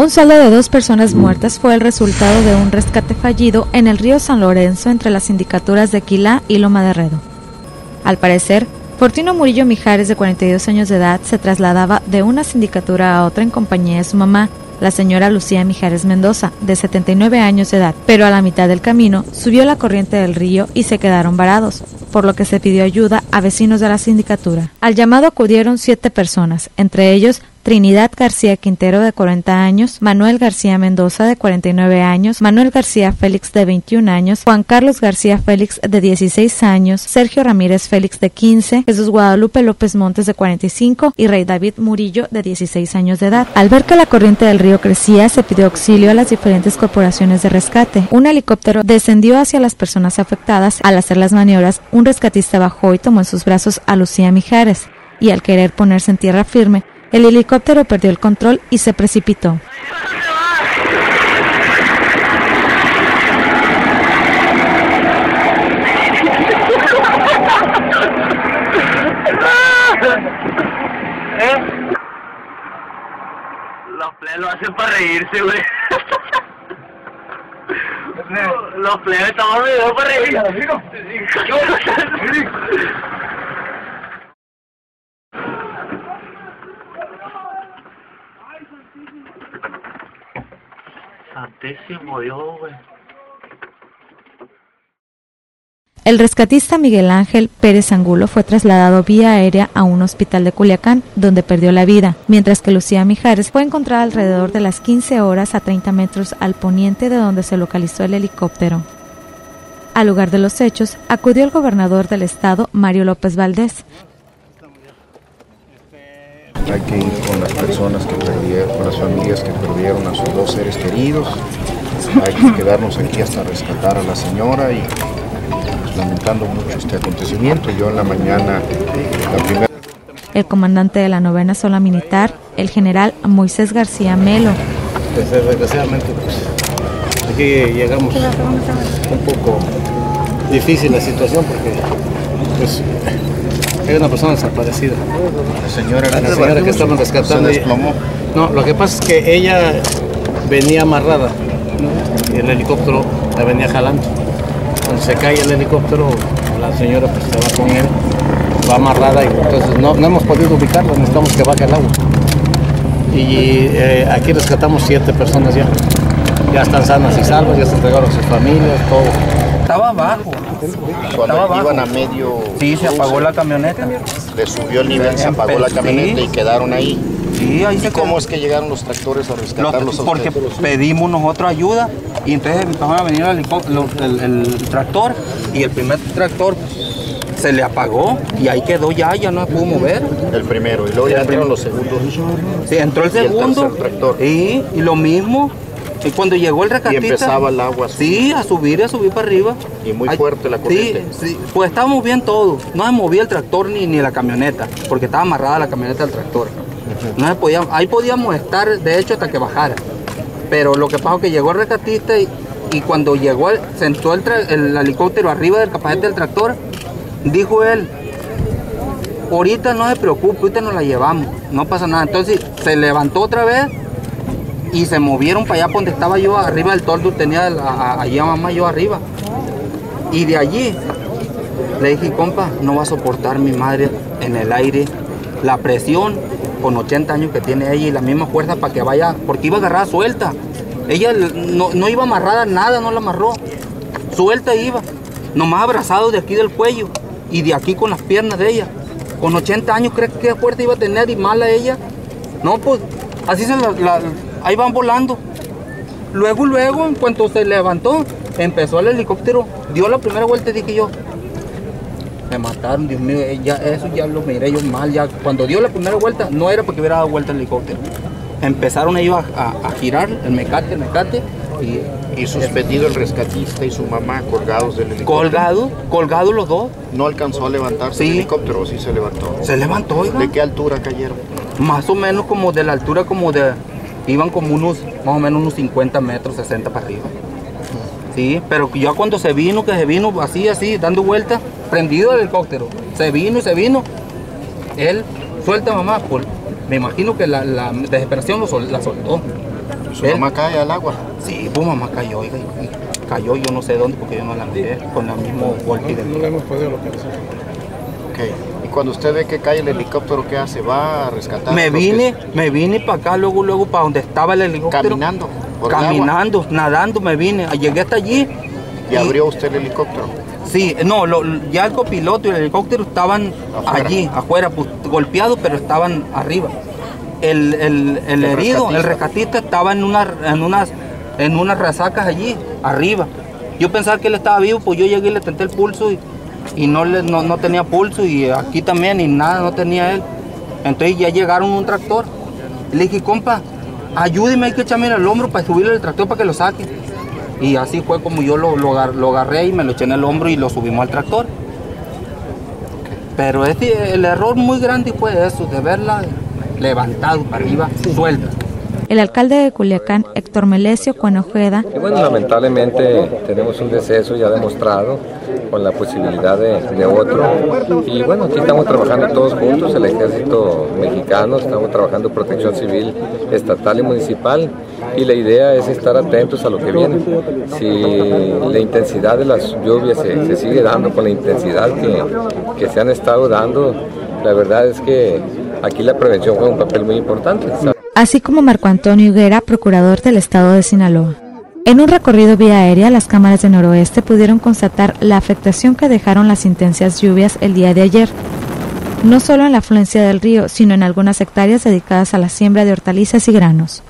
Un saldo de 2 personas muertas fue el resultado de un rescate fallido en el río San Lorenzo entre las sindicaturas de Aquilá y Loma de Redo. Al parecer, Fortino Murillo Mijares, de 42 años de edad, se trasladaba de una sindicatura a otra en compañía de su mamá, la señora Lucía Mijares Mendoza, de 79 años de edad, pero a la mitad del camino subió la corriente del río y se quedaron varados, por lo que se pidió ayuda a vecinos de la sindicatura. Al llamado acudieron 7 personas, entre ellos Trinidad García Quintero, de 40 años, Manuel García Mendoza, de 49 años, Manuel García Félix, de 21 años, Juan Carlos García Félix, de 16 años, Sergio Ramírez Félix, de 15, Jesús Guadalupe López Montes, de 45 y Rey David Murillo, de 16 años de edad. Al ver que la corriente del río crecía, se pidió auxilio a las diferentes corporaciones de rescate. Un helicóptero descendió hacia las personas afectadas. Al hacer las maniobras, un rescatista bajó y tomó en sus brazos a Lucía Mijares, y al querer ponerse en tierra firme, el helicóptero perdió el control y se precipitó. Los plebes lo hacen para reírse, güey. Los plebes estamos reídos para reírse. Santísimo Dios, güey. El rescatista Miguel Ángel Pérez Angulo fue trasladado vía aérea a un hospital de Culiacán, donde perdió la vida, mientras que Lucía Mijares fue encontrada alrededor de las 15 horas a 30 metros al poniente de donde se localizó el helicóptero. Al lugar de los hechos acudió el gobernador del estado, Mario López Valdés. Hay que ir con las personas que perdieron, con las familias que perdieron a sus 2 seres queridos. Hay que quedarnos aquí hasta rescatar a la señora y pues, lamentando mucho este acontecimiento. Yo en la mañana, la primera... El comandante de la 9ª Zona Militar, el general Moisés García Melo. Desgraciadamente, pues, aquí llegamos un poco difícil la situación porque pues, hay una persona desaparecida. La señora que estamos rescatando. Se desplomó. No, lo que pasa es que ella venía amarrada, ¿no? Y el helicóptero la venía jalando. Cuando se cae el helicóptero, la señora pues se va con él, va amarrada y entonces no hemos podido ubicarla, necesitamos que baje el agua. Y aquí rescatamos 7 personas ya. Ya están sanas y salvas, ya se entregaron a sus familias, todo. Estaba abajo. Cuando iban a medio... Sí, se apagó la camioneta. Le subió el nivel, se apagó la camioneta y quedaron ahí. Sí, ahí ¿Y se cómo es que llegaron los tractores a rescatarlos a porque ustedes? pedimos nosotros ayuda y entonces empezaron a venir el tractor y el primer tractor se le apagó y ahí quedó ya no se pudo mover. El primero, y luego ya entraron los segundos. Sí, entró el segundo. Y el tercer tractor. Sí, y lo mismo. Y cuando llegó el rescatista... Y empezaba el agua. Sí, a subir para arriba. Y muy fuerte la corriente. Sí, pues estábamos bien todos. No se movía el tractor ni la camioneta, porque estaba amarrada la camioneta al tractor. No se podía, ahí podíamos estar, de hecho, hasta que bajara. Pero lo que pasó es que llegó el rescatista y cuando llegó, sentó el helicóptero arriba del capacete del tractor, dijo él, ahorita no se preocupe, ahorita nos la llevamos, no pasa nada. Entonces se levantó otra vez y se movieron para allá donde estaba yo, arriba del toldo, tenía allí a mamá yo arriba. Y de allí le dije, compa, no va a soportar mi madre en el aire la presión con 80 años que tiene ella y la misma fuerza para que vaya, porque iba agarrada suelta. Ella no iba amarrada nada, no la amarró. Suelta iba, nomás abrazado de aquí del cuello y de aquí con las piernas de ella. Con 80 años, ¿crees que fuerza iba a tener y mala ella? No, pues así ahí van volando. Luego, en cuanto se levantó, empezó el helicóptero, dio la primera vuelta y dije yo, me mataron, Dios mío, eso ya lo miré yo mal. Ya cuando dio la primera vuelta, no era porque hubiera dado vuelta el helicóptero. Empezaron ellos a girar el mecate. Y suspendido el rescatista y su mamá colgados del helicóptero. Colgados los dos. ¿No alcanzó a levantarse el helicóptero o sí se levantó? Se levantó, oiga. ¿De qué altura cayeron? Más o menos como de la altura iban como más o menos unos 50 metros, 60 para arriba. Sí, pero ya cuando se vino así, dando vueltas, prendido el helicóptero, se vino, él suelta mamá, me imagino que la desesperación la soltó. ¿Su mamá cae al agua? Sí, pues mamá cayó, oiga, y cayó yo no sé dónde porque yo no la miré con el mismo golpe del... No le hemos podido localizar. Ok. Y cuando usted ve que cae el helicóptero, ¿qué hace? ¿Va a rescatar? Me vine para acá, luego para donde estaba el helicóptero. ¿Caminando? ¿Por el agua? Caminando, nadando me vine. Llegué hasta allí. ¿Y abrió usted el helicóptero? Sí, no, ya el copiloto y el helicóptero estaban Afuera. allí, afuera, pues, golpeados, pero estaban arriba. El herido, rescatista. el rescatista estaba en unas resacas allí, arriba. Yo pensaba que él estaba vivo, pues yo llegué y le tenté el pulso y no tenía pulso, y aquí también y nada, no tenía él. Entonces ya llegaron un tractor. Le dije, compa, ayúdeme, hay que echarme en el hombro para subirle el tractor para que lo saque. Y así fue como yo lo agarré y me lo eché en el hombro y lo subimos al tractor. Pero el error muy grande fue eso, de verla levantado para arriba, suelta. El alcalde de Culiacán, Héctor Melesio Cuenojeda, Y bueno, lamentablemente tenemos un deceso ya demostrado con la posibilidad de otro. Y bueno, aquí estamos trabajando todos juntos, el ejército mexicano, estamos trabajando protección civil estatal y municipal. Y la idea es estar atentos a lo que viene. Si la intensidad de las lluvias se sigue dando con la intensidad que se han estado dando, la verdad es que aquí la prevención juega un papel muy importante. así como Marco Antonio Higuera, procurador del estado de Sinaloa. En un recorrido vía aérea, las cámaras de Noroeste pudieron constatar la afectación que dejaron las intensas lluvias el día de ayer, no solo en la afluencia del río, sino en algunas hectáreas dedicadas a la siembra de hortalizas y granos.